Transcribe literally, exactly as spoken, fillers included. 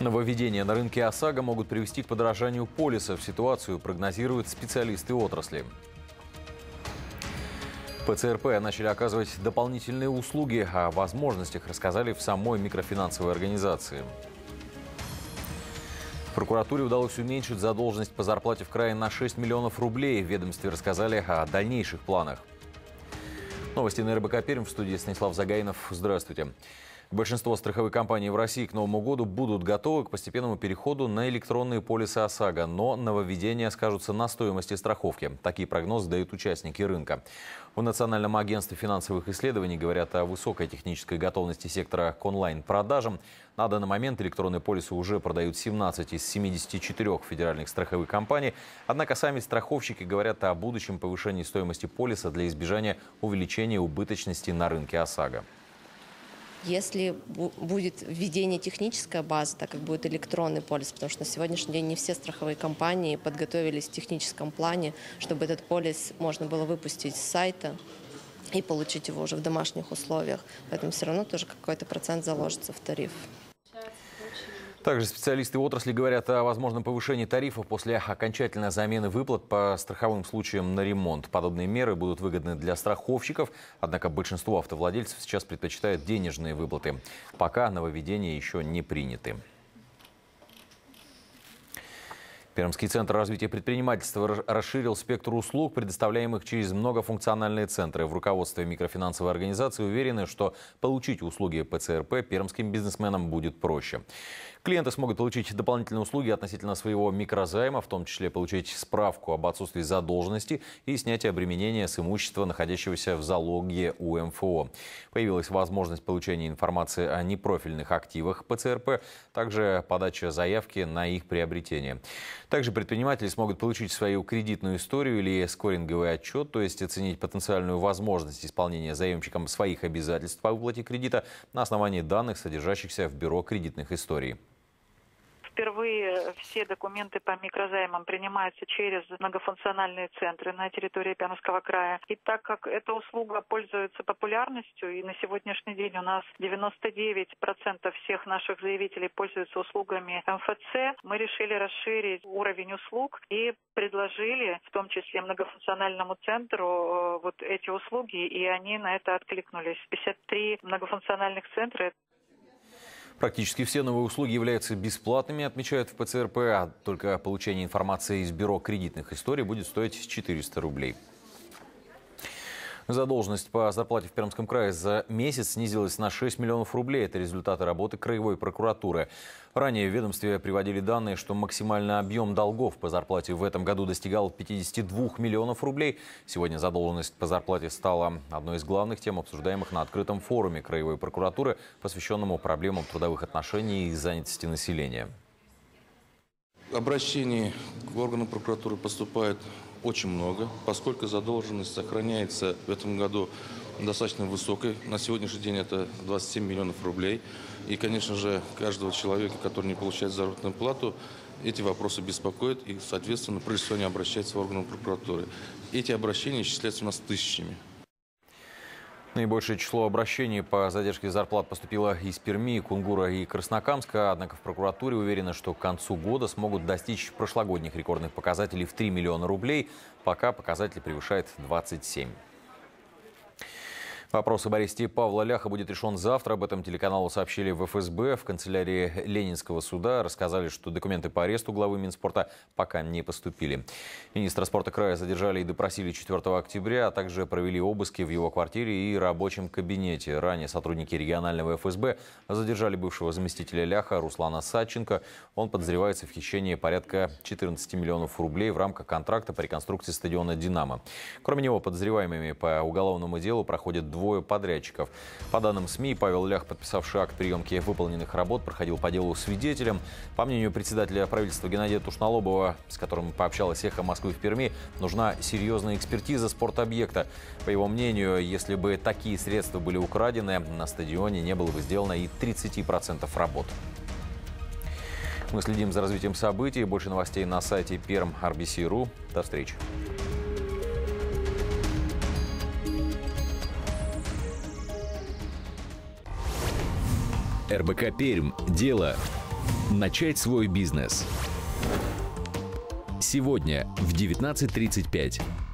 Нововведения на рынке ОСАГО могут привести к подорожанию полисов. Ситуацию прогнозируют специалисты отрасли. ПЦРП начали оказывать дополнительные услуги. О возможностях рассказали в самой микрофинансовой организации. Прокуратуре удалось уменьшить задолженность по зарплате в крае на шесть миллионов рублей. В ведомстве рассказали о дальнейших планах. Новости на эр бэ ка Пермь. В студии Станислав Загайнов. Здравствуйте. Большинство страховых компаний в России к Новому году будут готовы к постепенному переходу на электронные полисы ОСАГО, но нововведения скажутся на стоимости страховки. Такие прогнозы дают участники рынка. В Национальном агентстве финансовых исследований говорят о высокой технической готовности сектора к онлайн-продажам. На данный момент электронные полисы уже продают семнадцать из семидесяти четырёх федеральных страховых компаний. Однако сами страховщики говорят о будущем повышении стоимости полиса для избежания увеличения убыточности на рынке ОСАГО. Если будет введение технической базы, так как будет электронный полис, потому что на сегодняшний день не все страховые компании подготовились в техническом плане, чтобы этот полис можно было выпустить с сайта и получить его уже в домашних условиях. Поэтому все равно тоже какой-то процент заложится в тариф. Также специалисты отрасли говорят о возможном повышении тарифов после окончательной замены выплат по страховым случаям на ремонт. Подобные меры будут выгодны для страховщиков, однако большинство автовладельцев сейчас предпочитают денежные выплаты. Пока нововведения еще не приняты. Пермский центр развития предпринимательства расширил спектр услуг, предоставляемых через многофункциональные центры. В руководстве микрофинансовой организации уверены, что получить услуги ПЦРП пермским бизнесменам будет проще. Клиенты смогут получить дополнительные услуги относительно своего микрозайма, в том числе получить справку об отсутствии задолженности и снятие обременения с имущества, находящегося в залоге у эм эф о. Появилась возможность получения информации о непрофильных активах ПЦРП, также подача заявки на их приобретение. Также предприниматели смогут получить свою кредитную историю или скоринговый отчет, то есть оценить потенциальную возможность исполнения заемщиком своих обязательств по выплате кредита на основании данных, содержащихся в бюро кредитных историй. Впервые все документы по микрозаймам принимаются через многофункциональные центры на территории Пермского края. И так как эта услуга пользуется популярностью, и на сегодняшний день у нас девяносто девять процентов всех наших заявителей пользуются услугами эм эф цэ, мы решили расширить уровень услуг и предложили, в том числе многофункциональному центру, вот эти услуги, и они на это откликнулись. пятьдесят три многофункциональных центра. Практически все новые услуги являются бесплатными, отмечают в ПЦРП, а только получение информации из бюро кредитных историй будет стоить четыреста рублей. Задолженность по зарплате в Пермском крае за месяц снизилась на шесть миллионов рублей. Это результаты работы краевой прокуратуры. Ранее в ведомстве приводили данные, что максимальный объем долгов по зарплате в этом году достигал пятидесяти двух миллионов рублей. Сегодня задолженность по зарплате стала одной из главных тем, обсуждаемых на открытом форуме краевой прокуратуры, посвященному проблемам трудовых отношений и занятости населения. Обращений к органам прокуратуры поступает очень много, поскольку задолженность сохраняется в этом году достаточно высокой. На сегодняшний день это двадцать семь миллионов рублей. И, конечно же, каждого человека, который не получает заработную плату, эти вопросы беспокоят. И, соответственно, прежде всего, они обращаются в органы прокуратуры. Эти обращения исчисляются у нас тысячами. Наибольшее число обращений по задержке зарплат поступило из Перми, Кунгура и Краснокамска. Однако в прокуратуре уверены, что к концу года смогут достичь прошлогодних рекордных показателей в три миллиона рублей. Пока показатель превышает двадцать семь. Вопрос об аресте Павла Ляха будет решен завтра. Об этом телеканалу сообщили в эф эс бэ. В канцелярии Ленинского суда рассказали, что документы по аресту главы Минспорта пока не поступили. Министра спорта края задержали и допросили четвёртого октября, а также провели обыски в его квартире и рабочем кабинете. Ранее сотрудники регионального эф эс бэ задержали бывшего заместителя Ляха Руслана Садченко. Он подозревается в хищении порядка четырнадцати миллионов рублей в рамках контракта по реконструкции стадиона «Динамо». Кроме него, подозреваемыми по уголовному делу проходят двое двое подрядчиков. По данным СМИ, Павел Лях, подписавший акт приемки выполненных работ, проходил по делу свидетелем. По мнению председателя правительства Геннадия Тушнолобова, с которым пообщалась «Эхо Москвы» в Перми, нужна серьезная экспертиза спортобъекта. По его мнению, если бы такие средства были украдены, на стадионе не было бы сделано и тридцати процентов работ. Мы следим за развитием событий. Больше новостей на сайте перм ар би си точка ру. До встречи. эр бэ ка Пермь. Дело Начать свой бизнес. Сегодня в девятнадцать тридцать пять.